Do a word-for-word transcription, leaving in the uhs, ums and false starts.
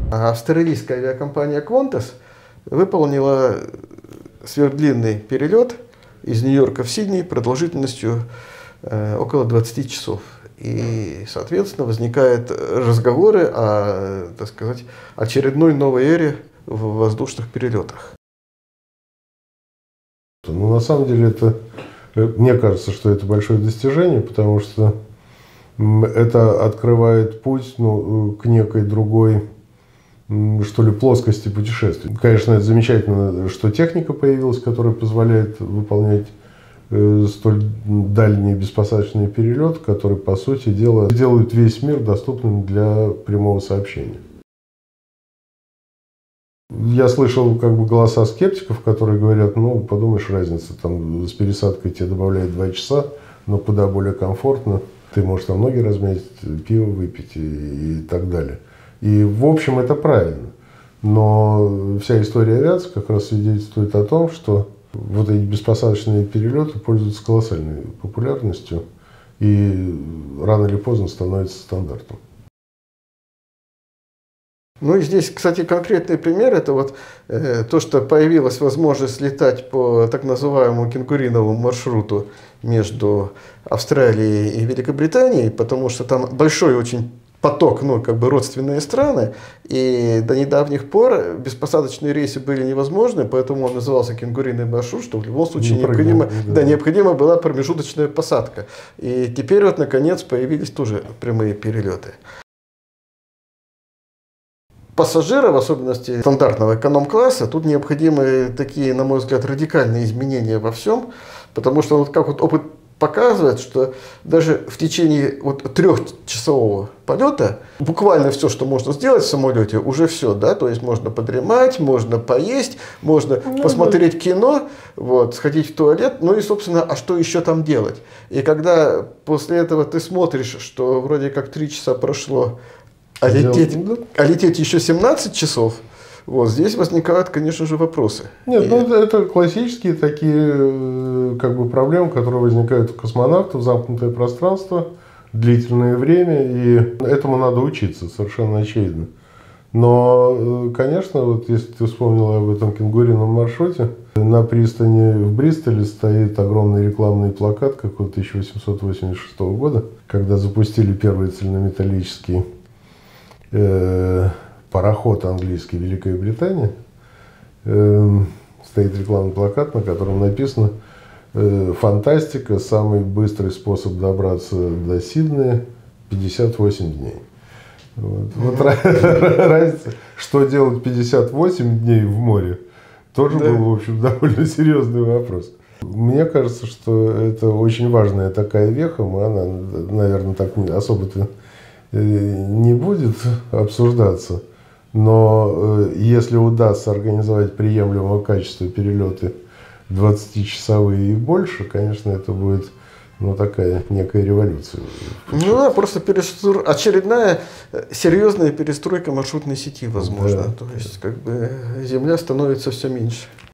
Австралийская авиакомпания Qantas выполнила сверхдлинный перелет из Нью-Йорка в Сидней продолжительностью э, около двадцати часов. И, соответственно, возникают разговоры о, так сказать, очередной новой эре в воздушных перелетах. Ну, на самом деле, это, мне кажется, что это большое достижение, потому что это открывает путь, ну, к некой другой, что ли, плоскости путешествий. Конечно, это замечательно, что техника появилась, которая позволяет выполнять э, столь дальний беспосадочный перелет, который, по сути дела, делает весь мир доступным для прямого сообщения. Я слышал как бы голоса скептиков, которые говорят: ну, подумаешь, разница, там с пересадкой тебе добавляют два часа, но куда более комфортно, ты можешь там ноги размять, пиво выпить и, и так далее. И в общем это правильно, но вся история авиации как раз свидетельствует о том, что вот эти беспосадочные перелеты пользуются колоссальной популярностью и рано или поздно становятся стандартом. Ну и здесь, кстати, конкретный пример, это вот э, то, что появилась возможность летать по так называемому кенгуриновому маршруту между Австралией и Великобританией, потому что там большой очень поток, ну, как бы родственные страны, и до недавних пор беспосадочные рейсы были невозможны, поэтому он назывался кенгуриный маршрут, что в любом случае необходимо, да. Да, необходима была промежуточная посадка. И теперь вот, наконец, появились тоже прямые перелеты. Пассажиров, в особенности стандартного эконом-класса, тут необходимы такие, на мой взгляд, радикальные изменения во всем, потому что, вот как вот опыт показывает, что даже в течение вот трехчасового полета буквально все, что можно сделать в самолете, уже все, да, то есть можно подремать, можно поесть, можно ну, посмотреть да. кино, вот, сходить в туалет, ну и, собственно, а что еще там делать? И когда после этого ты смотришь, что вроде как три часа прошло, а лететь, а лететь еще семнадцать часов, вот здесь возникают, конечно же, вопросы. Нет, и... ну это, это классические такие как бы проблемы, которые возникают у космонавтов, замкнутое пространство, длительное время, и этому надо учиться, совершенно очевидно. Но, конечно, вот если ты вспомнила об этом кенгурином маршруте, на пристани в Бристоле стоит огромный рекламный плакат какого-то тысяча восемьсот восемьдесят шестого года, когда запустили первый цельнометаллический э, пароход английский Великая Британия. Э, стоит рекламный плакат, на котором написано: э, «Фантастика, самый быстрый способ добраться до Сиднея – пятьдесят восемь дней». Вот, вот разница, что делать пятьдесят восемь дней в море, тоже да. был, в общем, довольно серьезный вопрос. Мне кажется, что это очень важная такая веха, она, наверное, так особо-то не будет обсуждаться, но если удастся организовать приемлемого качества перелеты двадцатичасовые и больше, конечно, это будет, ну, такая некая революция. Ну да, просто перестро... очередная серьезная перестройка маршрутной сети, возможно. Да. То есть, как бы, земля становится все меньше.